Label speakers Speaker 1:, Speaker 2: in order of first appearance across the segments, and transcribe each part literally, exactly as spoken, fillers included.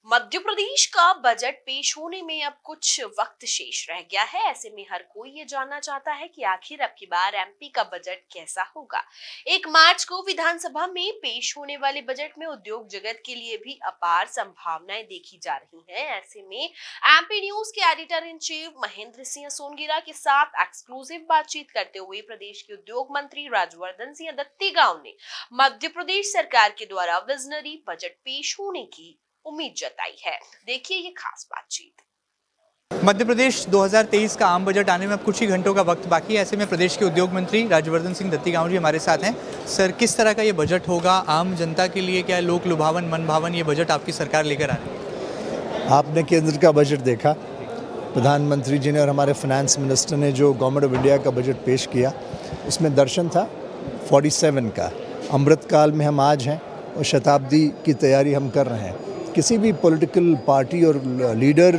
Speaker 1: मध्य प्रदेश का बजट पेश होने में अब कुछ वक्त शेष रह गया है। ऐसे में हर कोई ये जानना चाहता है कि आखिर अब की बार एमपी का बजट कैसा होगा। एक मार्च को विधानसभा में पेश होने वाले बजट में उद्योग जगत के लिए भी अपार संभावनाएं देखी जा रही हैं। ऐसे में एमपी न्यूज के editor in chief Mahendra Singh Songira के साथ एक्सक्लूसिव बातचीत करते हुए प्रदेश के उद्योग मंत्री राजवर्धन सिंह दत्तीगांव ने मध्य प्रदेश सरकार के द्वारा विजनरी बजट पेश होने की उम्मीद जताई है। देखिए ये खास बातचीत।
Speaker 2: मध्य प्रदेश दो हज़ार तेईस का आम बजट आने में अब कुछ ही घंटों का वक्त बाकी है। ऐसे में प्रदेश के उद्योग मंत्री राजवर्धन सिंह दत्तीगांव जी हमारे साथ हैं। सर, किस तरह का ये बजट होगा आम जनता के लिए? क्या लोक लुभावन मन भावन ये बजट आपकी सरकार लेकर आ रही है?
Speaker 3: आपने केंद्र का बजट देखा, प्रधानमंत्री जी ने और हमारे फाइनेंस मिनिस्टर ने जो गवर्नमेंट ऑफ इंडिया का बजट पेश किया, उसमें दर्शन था सैंतालीस का। अमृतकाल में हम आज हैं और शताब्दी की तैयारी हम कर रहे हैं। किसी भी पॉलिटिकल पार्टी और लीडर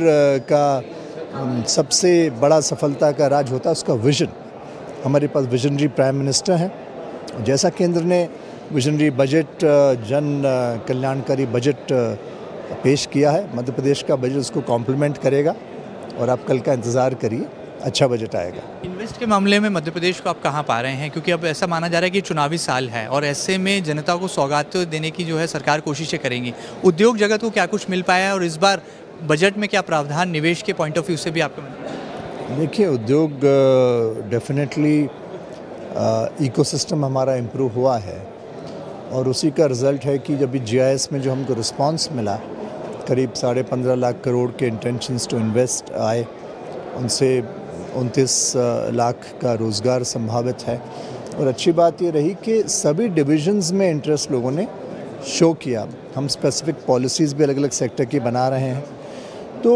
Speaker 3: का सबसे बड़ा सफलता का राज होता है उसका विजन। हमारे पास विजनरी प्राइम मिनिस्टर हैं। जैसा केंद्र ने विजनरी बजट, जन कल्याणकारी बजट पेश किया है, मध्य प्रदेश का बजट उसको कॉम्प्लीमेंट करेगा और आप कल का इंतज़ार करिए, अच्छा बजट आएगा।
Speaker 2: इन्वेस्ट के मामले में मध्य प्रदेश को आप कहाँ पा रहे हैं? क्योंकि अब ऐसा माना जा रहा है कि चुनावी साल है और ऐसे में जनता को सौगात देने की जो है सरकार कोशिशें करेंगी। उद्योग जगत को क्या कुछ मिल पाया है और इस बार बजट में क्या प्रावधान निवेश के पॉइंट ऑफ व्यू से भी आपको?
Speaker 3: देखिए, उद्योग डेफिनेटली इकोसिस्टम हमारा इम्प्रूव हुआ है और उसी का रिज़ल्ट है कि जब जी आई एस में जो हमको रिस्पॉन्स मिला, करीब साढ़े पंद्रह लाख करोड़ के इंटेंशंस टू इन्वेस्ट आए, उनसे उनतीस लाख का रोज़गार संभावित है। और अच्छी बात ये रही कि सभी डिविजन्स में इंटरेस्ट लोगों ने शो किया। हम स्पेसिफिक पॉलिसीज़ भी अलग अलग सेक्टर की बना रहे हैं। तो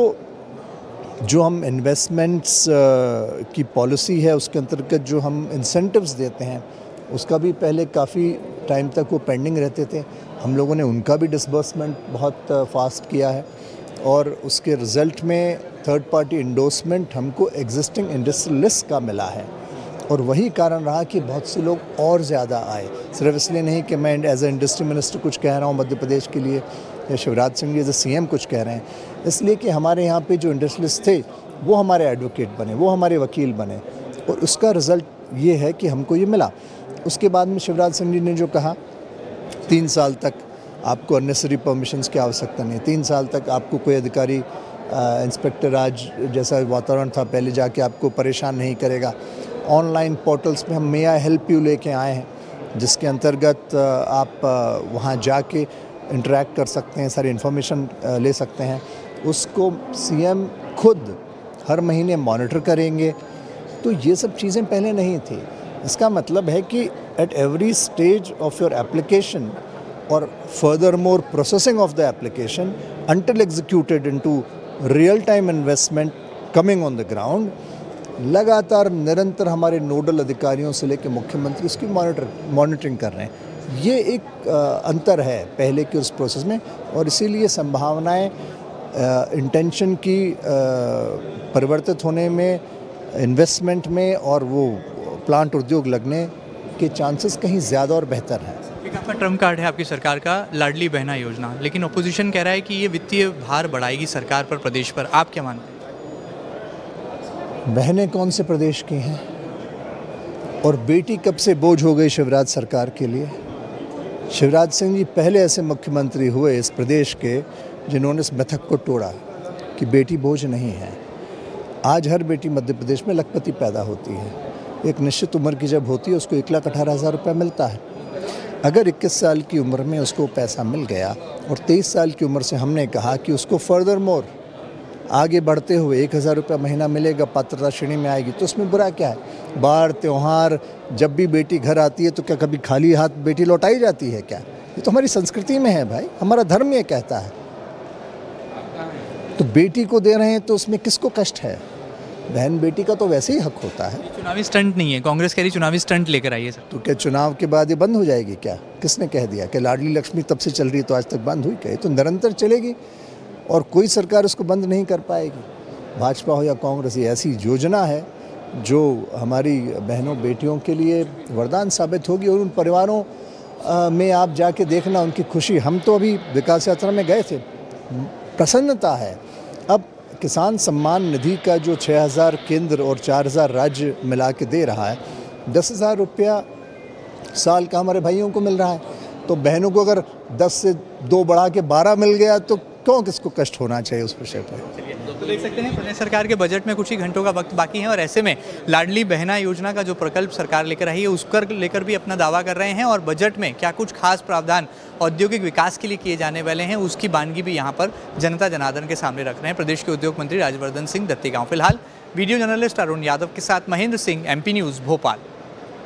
Speaker 3: जो हम इन्वेस्टमेंट्स की पॉलिसी है उसके अंतर्गत जो हम इंसेंटिव्स देते हैं उसका भी पहले काफ़ी टाइम तक वो पेंडिंग रहते थे। हम लोगों ने उनका भी डिसबर्समेंट बहुत फास्ट किया है और उसके रिज़ल्ट में थर्ड पार्टी इंडोर्समेंट हमको एग्जिस्टिंग इंडस्ट्रियलिस्ट का मिला है और वही कारण रहा कि बहुत से लोग और ज़्यादा आए। सिर्फ इसलिए नहीं कि मैं एज ए इंडस्ट्री मिनिस्टर कुछ कह रहा हूँ मध्य प्रदेश के लिए या Shivraj Singh ji as a C M कुछ कह रहे हैं, इसलिए कि हमारे यहाँ पे जो इंडस्ट्रियलिस्ट थे वो हमारे एडवोकेट बने, वो हमारे वकील बने और उसका रिज़ल्ट ये है कि हमको ये मिला। उसके बाद में शिवराज सिंह जी ने जो कहा, तीन साल तक आपको अननेसेसरी परमिशंस की आवश्यकता नहीं, तीन साल तक आपको कोई अधिकारी इंस्पेक्टर राज जैसा वातावरण था पहले जाके आपको परेशान नहीं करेगा। ऑनलाइन पोर्टल्स पे हम मे आई हेल्प यू लेके आए हैं जिसके अंतर्गत आप वहाँ जाके इंटरेक्ट कर सकते हैं, सारी इन्फॉर्मेशन ले सकते हैं। उसको सीएम खुद हर महीने मॉनिटर करेंगे। तो ये सब चीज़ें पहले नहीं थी। इसका मतलब है कि at every stage of your application और further more processing of the application until executed into real time investment coming on the ground, लगातार निरंतर हमारे नोडल अधिकारियों से लेकर मुख्यमंत्री उसकी मॉनिटर मॉनिटरिंग कर रहे हैं। ये एक आ, अंतर है पहले के उस प्रोसेस में और इसीलिए संभावनाएं इंटेंशन की आ, परिवर्तित होने में, इन्वेस्टमेंट में और वो प्लांट उद्योग लगने के चांसेस कहीं ज़्यादा और बेहतर हैं।
Speaker 2: आपका ट्रम्प कार्ड है आपकी सरकार का लाडली बहना योजना, लेकिन ओपोजिशन कह रहा है कि ये वित्तीय भार बढ़ाएगी सरकार पर, प्रदेश पर। आप क्या मानते हैं?
Speaker 3: बहनें कौन से प्रदेश की हैं और बेटी कब से बोझ हो गई शिवराज सरकार के लिए? शिवराज सिंह जी पहले ऐसे मुख्यमंत्री हुए इस प्रदेश के जिन्होंने इस मिथक को तोड़ा कि बेटी बोझ नहीं है। आज हर बेटी मध्य प्रदेश में लखपति पैदा होती है। एक निश्चित उम्र की जब होती है उसको एक लाख अठारह हज़ार रुपये मिलता है। अगर इक्कीस साल की उम्र में उसको पैसा मिल गया और तेईस साल की उम्र से हमने कहा कि उसको फर्दर मोर आगे बढ़ते हुए एक हज़ार रुपये महीना मिलेगा, पात्रता श्रेणी में आएगी, तो उसमें बुरा क्या है? बार त्यौहार जब भी बेटी घर आती है तो क्या कभी खाली हाथ बेटी लौटाई जाती है क्या? ये तो हमारी संस्कृति में है भाई, हमारा धर्म ये कहता है। तो बेटी को दे रहे हैं तो उसमें किसको कष्ट है? बहन बेटी का तो वैसे ही हक होता है।
Speaker 2: चुनावी स्टंट नहीं है, कांग्रेस कह रही चुनावी स्टंट लेकर आई है सर।
Speaker 3: तो क्या चुनाव के बाद ये बंद हो जाएगी क्या? किसने कह दिया कि लाडली लक्ष्मी तब से चल रही है तो आज तक बंद हुई? क्या? तो निरंतर चलेगी और कोई सरकार उसको बंद नहीं कर पाएगी। भाजपा हो या कांग्रेस, ये ऐसी योजना है जो हमारी बहनों बेटियों के लिए वरदान साबित होगी और उन परिवारों में आप जाके देखना उनकी खुशी। हम तो अभी विकास यात्रा में गए थे, प्रसन्नता है। अब किसान सम्मान निधि का जो छः हज़ार केंद्र और चार हज़ार राज्य मिला के दे रहा है, दस हज़ार रुपया साल का हमारे भाइयों को मिल रहा है। तो बहनों को अगर दस से दो बढ़ा के बारह मिल गया तो क्यों किसको कष्ट होना चाहिए उस विषय पर।
Speaker 2: तो देख सकते हैं प्रदेश सरकार के बजट में कुछ ही घंटों का वक्त बाकी है और ऐसे में लाडली बहना योजना का जो प्रकल्प सरकार लेकर आई है उसको लेकर भी अपना दावा कर रहे हैं और बजट में क्या कुछ खास प्रावधान औद्योगिक विकास के लिए किए जाने वाले हैं उसकी बानगी भी यहाँ पर जनता जनार्दन के सामने रख रहे हैं प्रदेश के उद्योग मंत्री राजवर्धन सिंह दत्तीगांव। फिलहाल वीडियो जर्नलिस्ट अरुण यादव के साथ महेंद्र सिंह, एमपी न्यूज़, भोपाल।